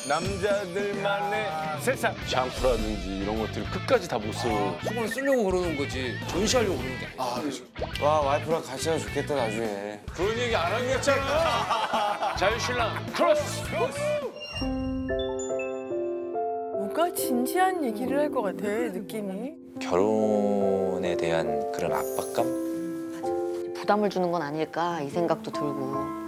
남자들만의 세상. 샴푸라든지 이런 것들을 끝까지 다 못 쓰고. 수건 쓰려고 그러는 거지 전시하려고 그러는 게 아니야. 와, 와이프랑 같이 하면 좋겠다, 나중에. 그런 얘기 안 하겠잖아. 자유신랑 크로스. 뭔가 진지한 얘기를 할 것 같아, 느낌이. 결혼에 대한 그런 압박감? 부담을 주는 건 아닐까 이 생각도 들고.